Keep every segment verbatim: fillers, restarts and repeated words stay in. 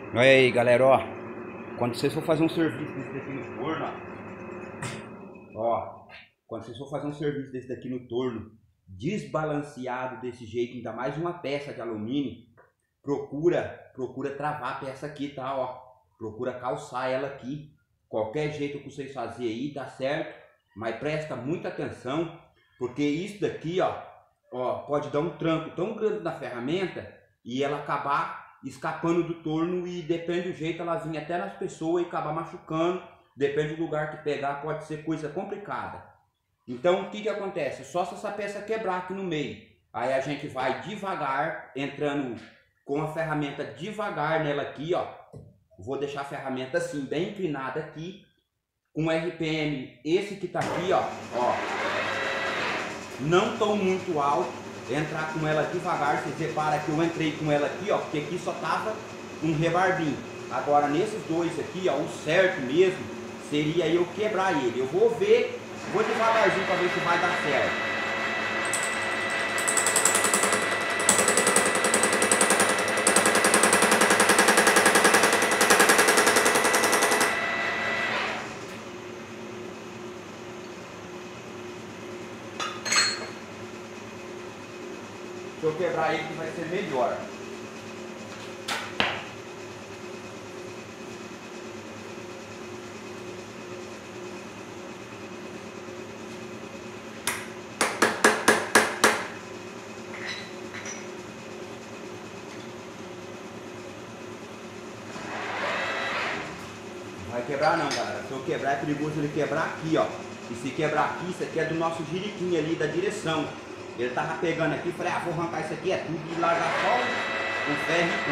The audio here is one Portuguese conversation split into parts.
Olha aí, galera, ó. Quando vocês for fazer um serviço desse daqui no torno, ó. Ó, quando vocês for fazer um serviço desse daqui no torno, desbalanceado desse jeito, ainda mais uma peça de alumínio, procura, procura travar a peça aqui, tá, ó. Procura calçar ela aqui. Qualquer jeito que vocês fazerem aí, tá certo? Mas presta muita atenção, porque isso daqui, ó, ó, pode dar um tranco tão grande na ferramenta e ela acabar escapando do torno, e depende do jeito ela vir até nas pessoas e acabar machucando. Depende do lugar que pegar, pode ser coisa complicada. Então o que que acontece? Só se essa peça quebrar aqui no meio, aí a gente vai devagar, entrando com a ferramenta devagar nela aqui, ó. Vou deixar a ferramenta assim, bem inclinada aqui, com R P M esse que tá aqui, ó, ó, não tão muito alto. Entrar com ela devagar. Vocês reparam que eu entrei com ela aqui, ó, porque aqui só tava um rebarbinho. Agora nesses dois aqui, ó, o certo mesmo seria eu quebrar ele. Eu vou ver, vou devagarzinho para ver se vai dar certo. Se eu quebrar ele vai ser melhor. Não vai quebrar não, galera. Se eu quebrar é perigoso ele quebrar aqui, ó. E se quebrar aqui, isso aqui é do nosso jiriquinho ali, da direção. Ele tava pegando aqui, falei, ah, vou arrancar isso aqui, é tudo, e largar só o ferro e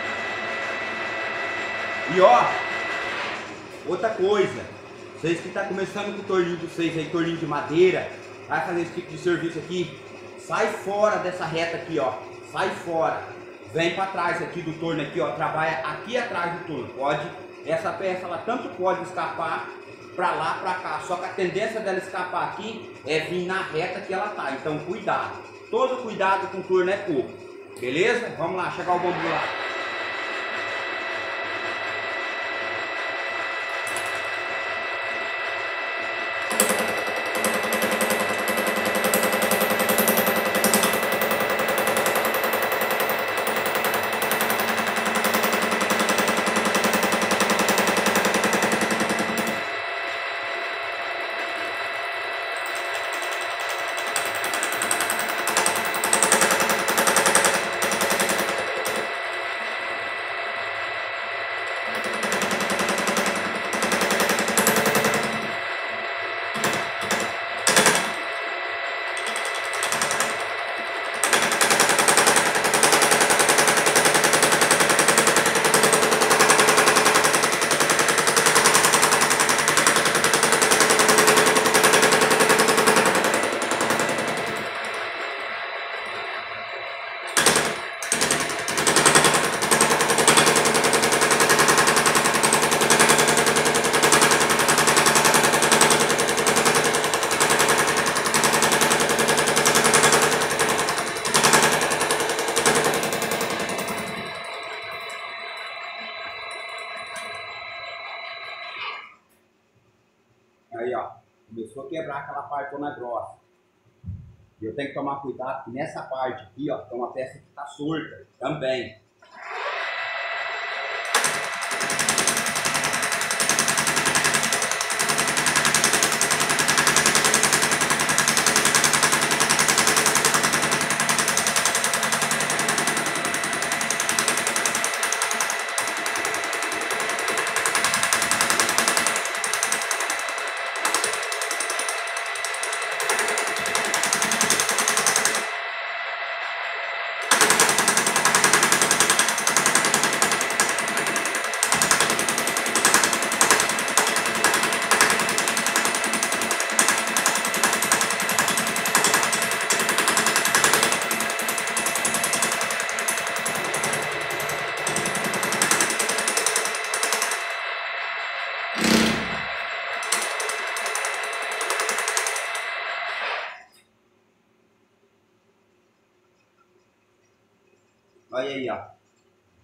pronto. E ó, outra coisa, vocês que tá começando com o torninho de vocês aí, torninho de madeira, vai fazer esse tipo de serviço aqui, sai fora dessa reta aqui, ó, sai fora, vem para trás aqui do torno aqui, ó, trabalha aqui atrás do torno. Pode, essa peça ela tanto pode escapar pra lá, pra cá, só que a tendência dela escapar aqui é vir na reta que ela tá. Então cuidado, todo cuidado com o torno é pouco, beleza? Vamos lá, chegar o bambu lá. Aí, ó, começou a quebrar aquela partona grossa. E eu tenho que tomar cuidado que nessa parte aqui, ó, tem uma peça que tá solta também.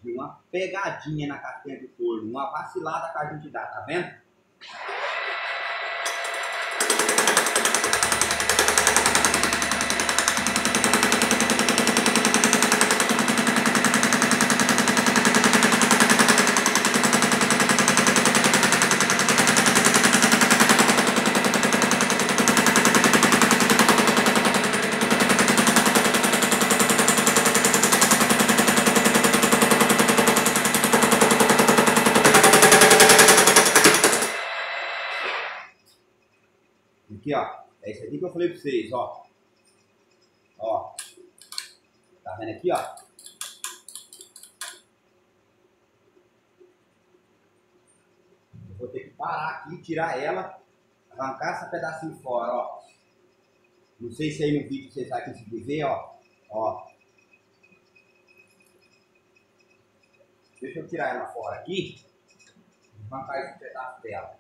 aqui, uma pegadinha na castanha do torno, uma vacilada que a gente dá, tá vendo? Aqui, ó, é isso aqui que eu falei pra vocês, ó. Ó, tá vendo aqui, ó? Eu vou ter que parar aqui, tirar ela, arrancar esse pedacinho fora, ó. Não sei se aí no vídeo vocês vão conseguir ver, ó. Ó. Deixa eu tirar ela fora aqui, arrancar esse pedaço dela.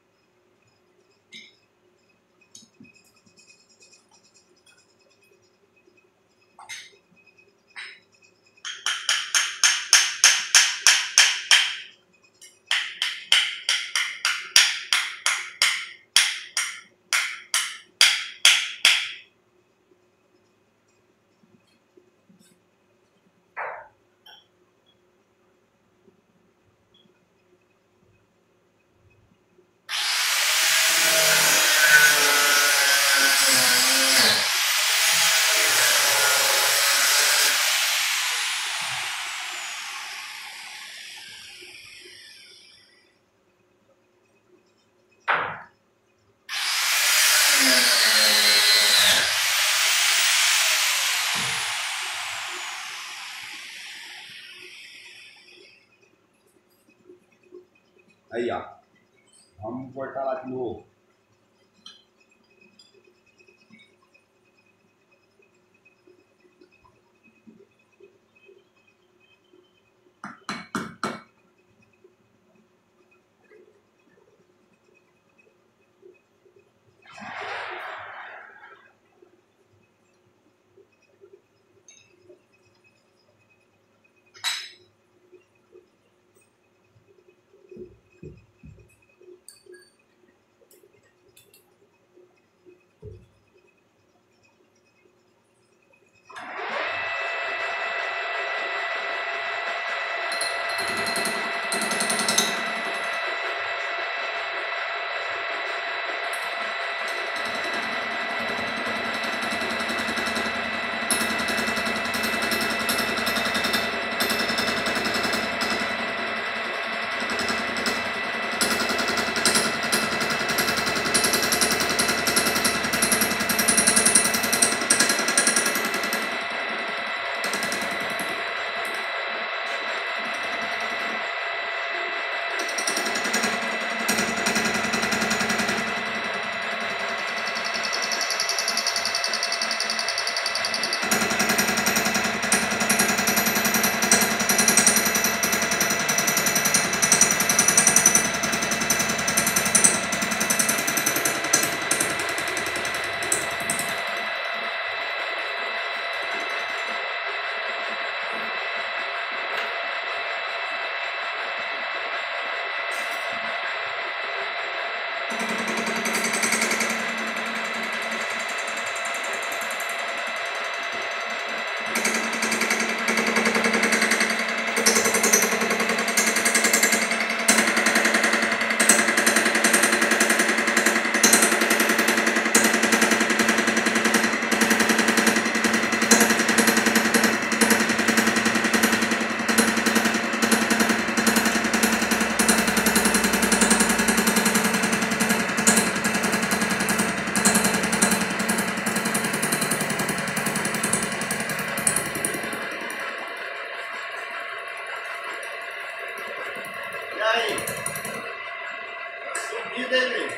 Aí, ó. Vamos cortar lá de novo. E aí? Subiu dele.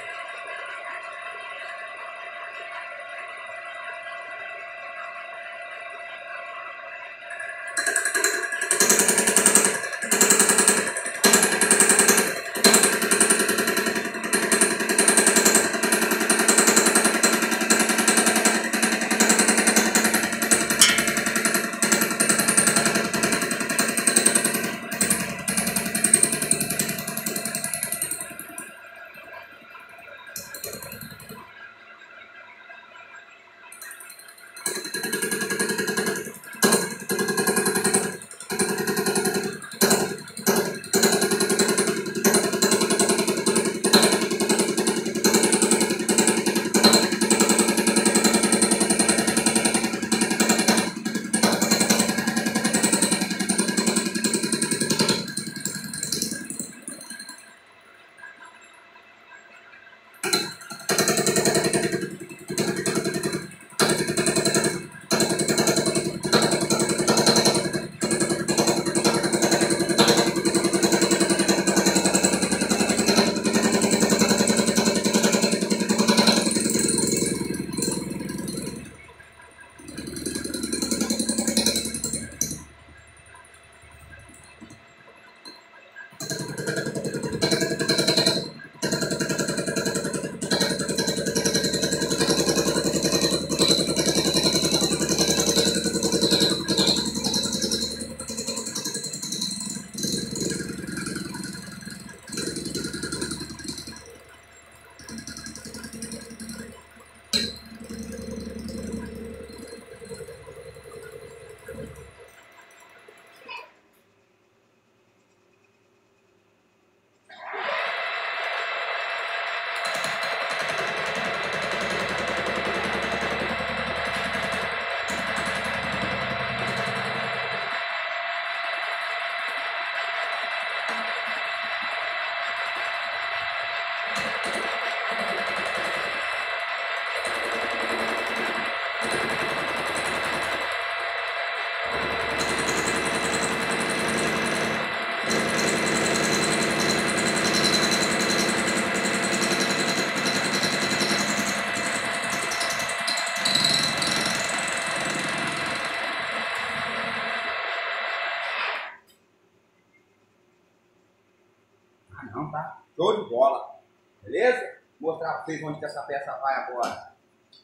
não, tá? Show de bola. Beleza? Vou mostrar pra vocês onde que essa peça vai agora.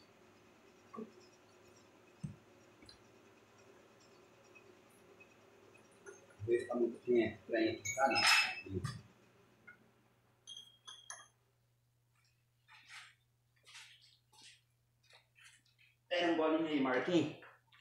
Ver se tá muito quente, trem, tá não. Pega um bolinho aí, Marquinhos.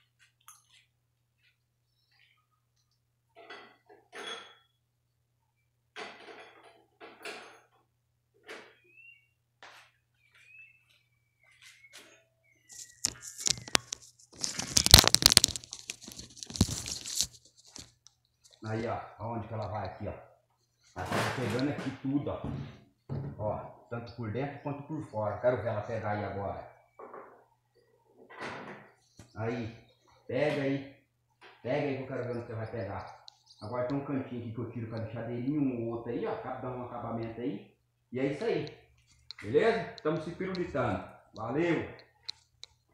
Aí, ó, aonde que ela vai aqui, ó. Ela tá pegando aqui tudo, ó. Ó, tanto por dentro quanto por fora. Quero ver ela pegar aí agora. Aí, pega aí. Pega aí que eu quero ver onde você vai pegar. Agora tem um cantinho aqui que eu tiro com a lixadeirinha, um ou outro aí, ó. Acaba dando um acabamento aí. E é isso aí. Beleza? Estamos se pirulitando. Valeu!